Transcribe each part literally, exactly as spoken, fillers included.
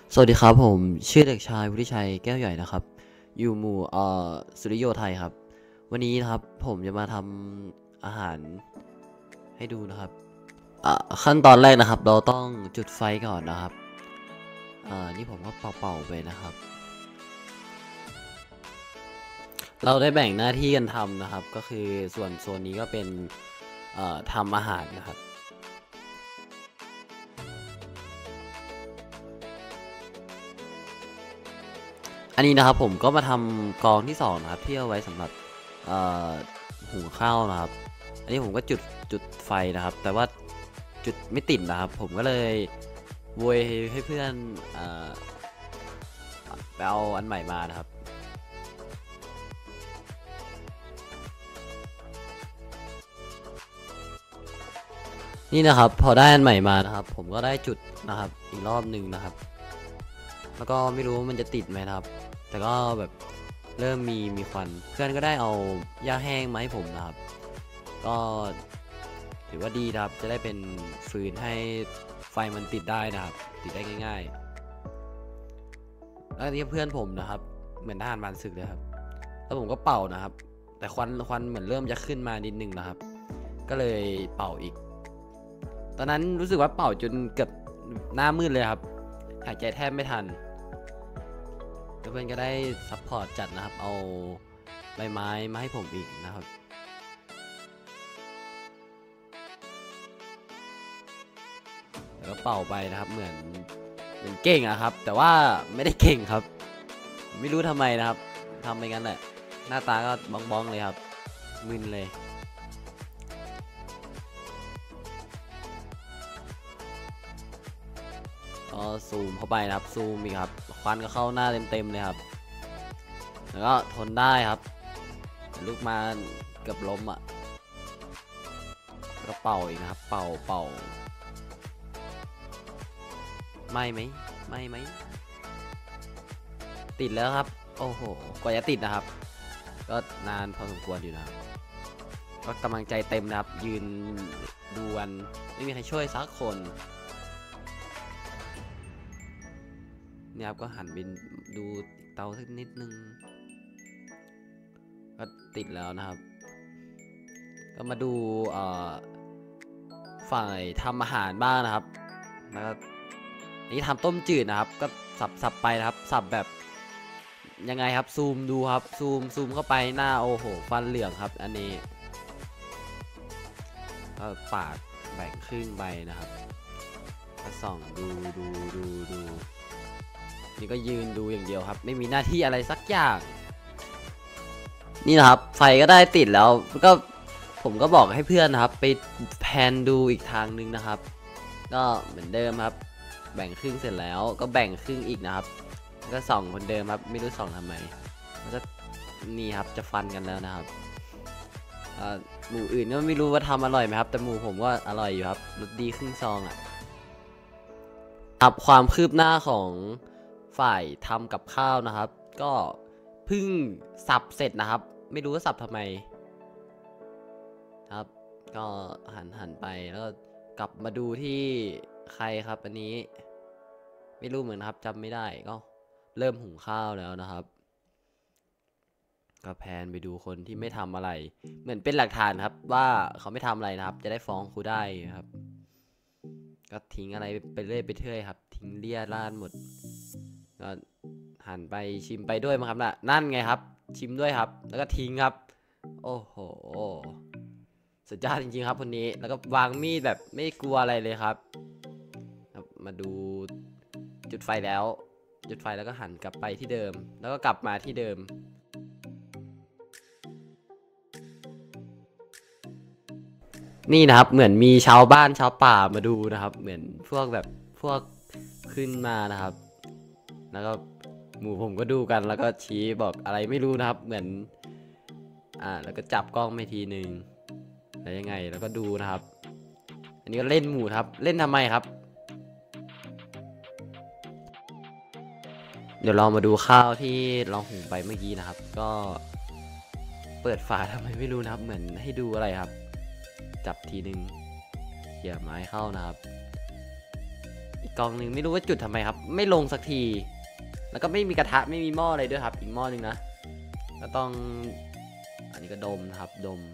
สวัสดีครับผมชื่อเด็กชายวุฒิชัยแก้วใหญ่นะครับอยู่หมู่เอ่อสุริโยไทยครับวันนี้นะครับผมจะมาทำอาหารให้ดูนะครับอ่ะขั้นตอนแรกนะครับเราต้องจุดไฟก่อนนะครับอ่านี่ผมก็เป่าๆไปนะครับเราได้แบ่งหน้าที่กันทำนะครับก็คือส่วนโซนนี้ก็เป็นเอ่อทำอาหารนะครับอันนี้นะครับผมก็มาทำกองที่สองนะครับที่เอาไว้สำหรับหุงข้าวนะครับอันนี้ผมก็จุดจุดไฟนะครับแต่ว่าจุดไม่ติดนะครับผมก็เลยโวยให้เพื่อนไปเอาอันใหม่มานะครับนี่นะครับพอได้อันใหม่มานะครับผมก็ได้จุดนะครับอีกรอบหนึ่งนะครับแล้วก็ไม่รู้ว่ามันจะติดไหมนะครับแต่ก็แบบเริ่มมีมีควันเพื่อนก็ได้เอาหญ้าแห้งมาให้ผมนะครับก็ถือว่าดีครับจะได้เป็นฟืนให้ไฟมันติดได้นะครับติดได้ง่ายๆแล้วนี่เพื่อนผมนะครับเหมือนทหารผ่านศึกเลยครับแล้วผมก็เป่านะครับแต่ควันควันเหมือนเริ่มจะขึ้นมานิดนึงนะครับก็เลยเป่าอีกตอนนั้นรู้สึกว่าเป่าจนเกือบหน้ามืดเลยครับหายใจแทบไม่ทันเพื่อนก็ได้ซัพพอร์ตจัดนะครับเอาใบไม้มาให้ผมอีกนะครับแล้วก็เป่าไปนะครับเหมือนเหมือนเก่งอะครับแต่ว่าไม่ได้เก่งครับไม่รู้ทำไมนะครับทำไปงั้นแหละหน้าตาก็บ้องๆเลยครับมึนเลยก็ซูมเข้าไปนะครับซูมอีกครับควันก็เข้าหน้าเต็มๆเลยครับแล้วก็ทนได้ครับลุกมาเกือบล้มอ่ะก็เป่าอีกนะครับเป่าเป่าไม่ไหมไม่ไหมติดแล้วครับโอ้โหกว่าจะติดนะครับก็นานพอสมควรอยู่นะครับก็กำลังใจเต็มนะครับยืนดูกันไม่มีใครช่วยสักคนเนี่ยครับก็หันไปดูเตาสักนิดนึงก็ติดแล้วนะครับก็มาดูฝ่ายทำอาหารบ้างนะครับแล้วก็นี่ทำต้มจืดนะครับก็สับสับไปนะครับสับแบบยังไงครับซูมดูครับซูมซูมเข้าไปหน้าโอ้โหฟันเหลืองครับอันนี้ก็ปาดแบ่งครึ่งใบนะครับก็ส่องดูดูดูดูนี่ก็ยืนดูอย่างเดียวครับไม่มีหน้าที่อะไรสักอย่างนี่นะครับไฟก็ได้ติดแล้วก็ผมก็บอกให้เพื่อนนะครับไปแพนดูอีกทางนึงนะครับก็เหมือนเดิมครับแบ่งครึ่งเสร็จแล้วก็แบ่งครึ่งอีกนะครับก็ส่องคนเดิมครับไม่รู้ส่องทำไมแล้วก็นี่ครับจะฟันกันแล้วนะครับหมูอื่นก็ไม่รู้ว่าทำอร่อยไหมครับแต่หมูผมก็อร่อยอยู่ครับรสดีครึ่งซองอ่ะครับความคืบหน้าของฝ่ายทำกับข้าวนะครับก็เพิ่งสับเสร็จนะครับไม่รู้ว่าสับทำไมครับก็หันหันไปแล้วกลับมาดูที่ใครครับอันนี้ไม่รู้เหมือนครับจำไม่ได้ก็เริ่มหุงข้าวแล้วนะครับก็แพนไปดูคนที่ไม่ทำอะไรเหมือนเป็นหลักฐานครับว่าเขาไม่ทำอะไรนะครับจะได้ฟ้องครูได้ครับก็ทิ้งอะไรไปเรื่อยไปเทื่อยครับทิ้งเลี่ยราดหมดก็หันไปชิมไปด้วยมั้งครับน่ะนั่นไงครับชิมด้วยครับแล้วก็ทิ้งครับโอ้โหสุดยอดจริงๆครับคนนี้แล้วก็วางมีดแบบไม่กลัวอะไรเลยครับมาดูจุดไฟแล้วจุดไฟแล้วก็หันกลับไปที่เดิมแล้วก็กลับมาที่เดิมนี่นะครับเหมือนมีชาวบ้านชาวป่ามาดูนะครับเหมือนพวกแบบพวกขึ้นมานะครับแล้วก็หมู่ผมก็ดูกันแล้วก็ชี้บอกอะไรไม่รู้นะครับเหมือนอ่าแล้วก็จับกล้องไปทีหนึ่งแล้วยังไงแล้วก็ดูนะครับอันนี้ก็เล่นหมู่ครับเล่นทำไมครับเดี๋ยวเรามาดูข้าวที่เราหุงไปเมื่อกี้นะครับก็เปิดฝาทำไมไม่รู้นะครับเหมือนให้ดูอะไรครับจับทีนึงเขี่ยไม้เข้านะครับอีกกองหนึ่งไม่รู้ว่าจุดทำไมครับไม่ลงสักทีแล้วก็ไม่มีกระทะไม่มีหม้ออะไรด้วยครับอีกหม้อนึงนะก็ต้องอันนี้ก็ดมนะครับดม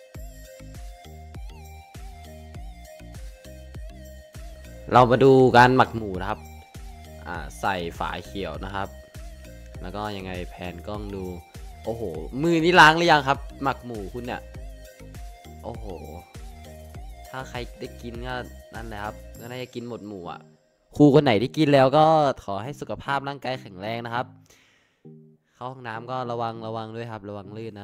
เรามาดูการหมักหมูนะครับอ่าใส่ฝาเขียวนะครับแล้วก็ยังไงแผนกล้องดูโอ้โหมือนี่ล้างหรือยังครับหมักหมูคุณเนี่ยโอ้โหถ้าใครได้กินก็นั่นแหละครับก็น่าจะกินหมดหมูอ่ะครูคนไหนที่กินแล้วก็ขอให้สุขภาพร่างกายแข็งแรงนะครับเข้าห้องน้ำก็ระวังระวังด้วยครับระวังลื่นนะ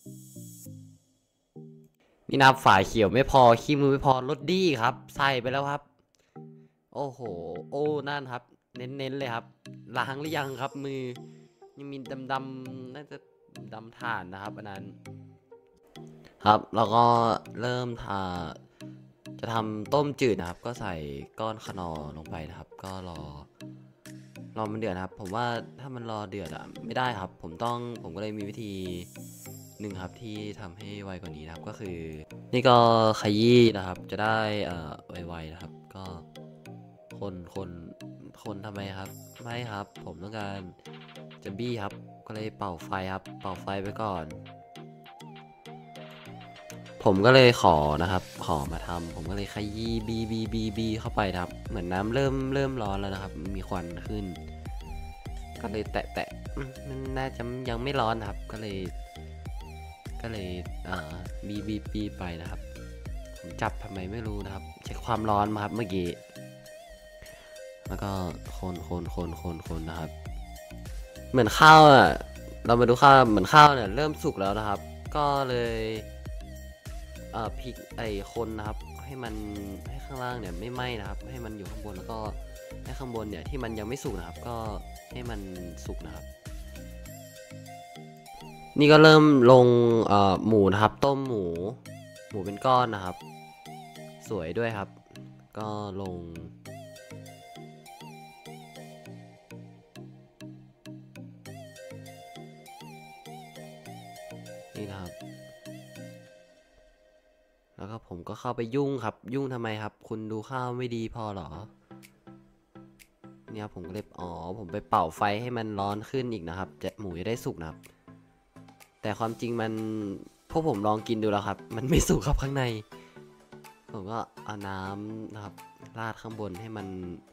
นี่น้ำฝาเขียวไม่พอขี้มือไม่พอรสดีครับใส่ไปแล้วครับโอ้โหโอ้นั่นครับเน้นๆเลยครับล้างหรือยังครับมือยังมีดำๆน่าจะดำถ่านนะครับอันนั้นครับแล้วก็เริ่มทาจะทำต้มจืดนะครับก็ใส่ก้อนคนอลงไปนะครับก็รอรอมันเดือดนะครับผมว่าถ้ามันรอเดือดอ่ะไม่ได้ครับผมต้องผมก็เลยมีวิธีหนึ่งครับที่ทำให้ไวกว่านี้นะครับก็คือนี่ก็ขยี้นะครับจะได้เอ่อไวๆนะครับก็คนคนคนทำไมครับไม่ครับผมต้องการจะบี้ครับก็เลยเป่าไฟครับเป่าไฟไปก่อนผมก็เลยขอนะครับขอมาทำผมก็เลยขยี้บีบีบีบีเข้าไปนะครับเหมือนน้ำเริ่มเริ่มร้อนแล้วนะครับมีควันขึ้นก็เลยแตะแตะมันน่าจะยังไม่ร้อนนะครับก็เลยก็เลยอ่าบีบีบีไปนะครับผมจับทำไมไม่รู้นะครับเช็คความร้อนมาครับเมื่อกี้แล้วก็คนคนคนคนคนนะครับเหมือนข้าวอ่ะเรามาดูข้าวเหมือนข้าวเนี่ยเริ่มสุกแล้วนะครับก็เลยเอ่อพริกไอ้คนนะครับให้มันให้ข้างล่างเนี่ยไม่ไหม้นะครับให้มันอยู่ข้างบนแล้วก็ให้ข้างบนเนี่ยที่มันยังไม่สุกนะครับก็ให้มันสุกนะครับนี่ก็เริ่มลงเอ่อหมูนะครับต้มหมูหมูเป็นก้อนนะครับสวยด้วยครับก็ลงนี่นะครับแล้วก็ผมก็เข้าไปยุ่งครับยุ่งทำไมครับคุณดูข้าวไม่ดีพอหรอเนี่ยผมก็เลยอ๋อผมไปเป่าไฟให้มันร้อนขึ้นอีกนะครับจะหมูจะได้สุกนะครับแต่ความจริงมันพวกผมลองกินดูแล้วครับมันไม่สุกครับข้างในผมก็เอาน้ำนะครับราดข้างบนให้มัน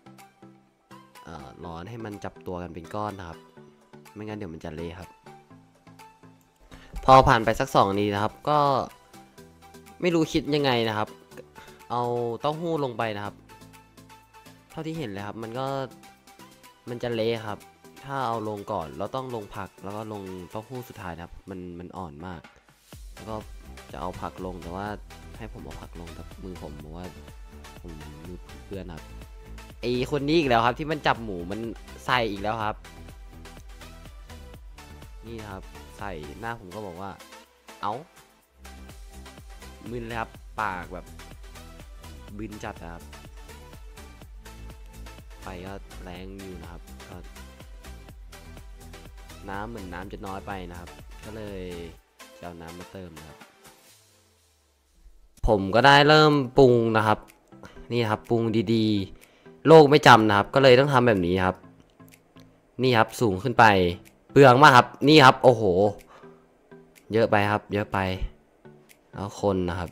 ร้อนให้มันจับตัวกันเป็นก้อนนะครับไม่งั้นเดี๋ยวมันจะเละครับพอผ่านไปสักสองนาทีนะครับก็ไม่รู้คิดยังไงนะครับเอาเต้าหู้ลงไปนะครับเท่าที่เห็นเลยครับมันก็มันจะเละครับถ้าเอาลงก่อนเราต้องลงผักแล้วก็ลงเต้าหู้สุดท้ายนะครับมันมันอ่อนมากแล้วก็จะเอาผักลงแต่ว่าให้ผมเอาผักลงกับมือผมเพราะว่าผมมือเพื่อนครับไอคนนี้อีกแล้วครับที่มันจับหมูมันใส่อีกแล้วครับนี่ครับใส่หน้าผมก็บอกว่าเอามึนเลยครับปากแบบบึนจัดนะครับไฟก็แรงอยู่นะครับก็น้ำเหมือนน้ำจะน้อยไปนะครับก็เลยจะเอาน้ำมาเติมนะครับผมก็ได้เริ่มปรุงนะครับนี่ครับปรุงดีๆโลกไม่จำนะครับก็เลยต้องทำแบบนี้ครับนี่ครับสูงขึ้นไปเปลืองมากครับนี่ครับโอ้โหเยอะไปครับเยอะไปแล้วคนนะครับ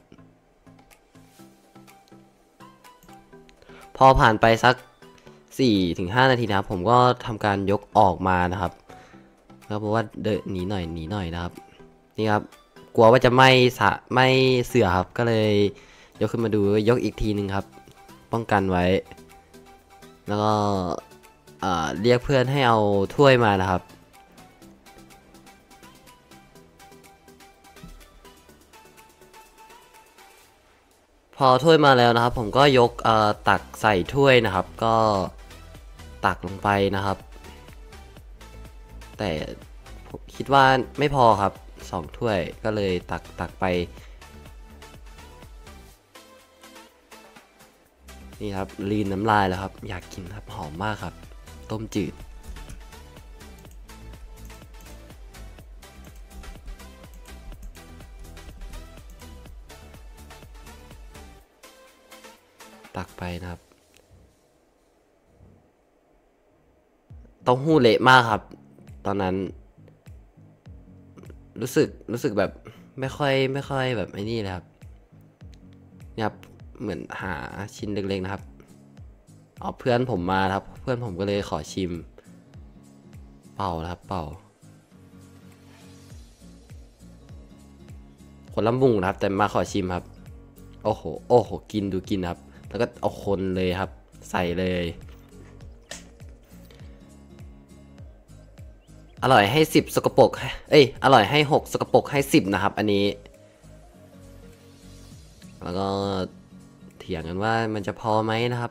พอผ่านไปสัก สี่ถึงห้า นาทีนะครับผมก็ทำการยกออกมานะครับแล้วเพราะว่าเดินหนีหน่อยหนีหน่อยนะครับนี่ครับกลัวว่าจะไม่สะไม่เสื่อครับก็เลยยกขึ้นมาดูยกอีกทีนึงครับป้องกันไว้แล้วก็เรียกเพื่อนให้เอาถ้วยมานะครับพอถ้วยมาแล้วนะครับผมก็ยกตักใส่ถ้วยนะครับก็ตักลงไปนะครับแต่ผมคิดว่าไม่พอครับสองถ้วยก็เลยตักตักไปนี่ครับลีนน้ำลายแล้วครับอยากกินครับหอมมากครับต้มจืดตักไปนะครับเต้าหู้เละมากครับตอนนั้นรู้สึกรู้สึกแบบไม่ค่อยไม่ค่อยแบบไอ้นี่เลยครับเนี่ยครับเหมือนหาชิ้นเล็กๆนะครับเอาเพื่อนผมมาครับเพื่อนผมก็เลยขอชิมเป่านะครับเป่าคนละมุงนะครับแต่มาขอชิมครับโอ้โหโอ้โหกินดูกินครับแล้วก็เอาคนเลยครับใส่เลยอร่อยให้สิบสกปรกเอ้ยอร่อยให้หกสกปรกให้สิบนะครับอันนี้แล้วก็เถียงกันว่ามันจะพอไหมนะครับ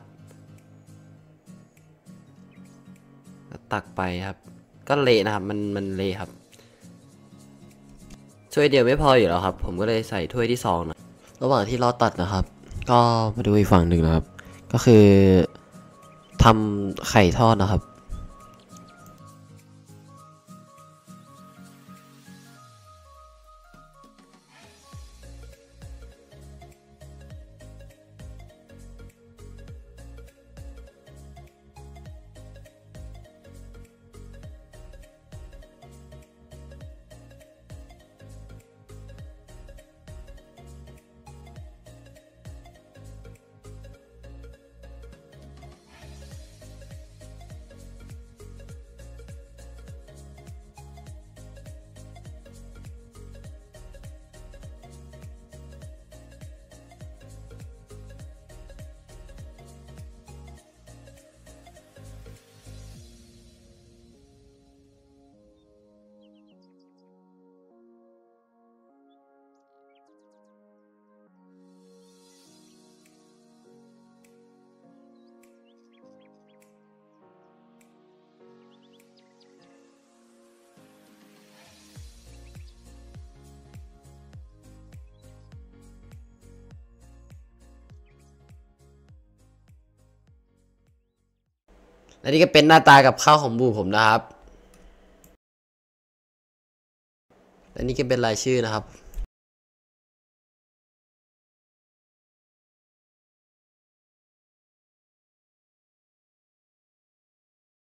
ตักไปครับก็เละนะครับมันมันเละครับถ้วยเดียวไม่พออยู่แล้วครับผมก็เลยใส่ถ้วยที่สองนะระหว่างที่รอตัดนะครับก็มาดูอีกฝั่งหนึ่งนะครับก็คือทำไข่ทอดนะครับและนี่ก็เป็นหน้าตากับข้าวของบูผมนะครับและนี่ก็เป็นรายชื่อนะครับ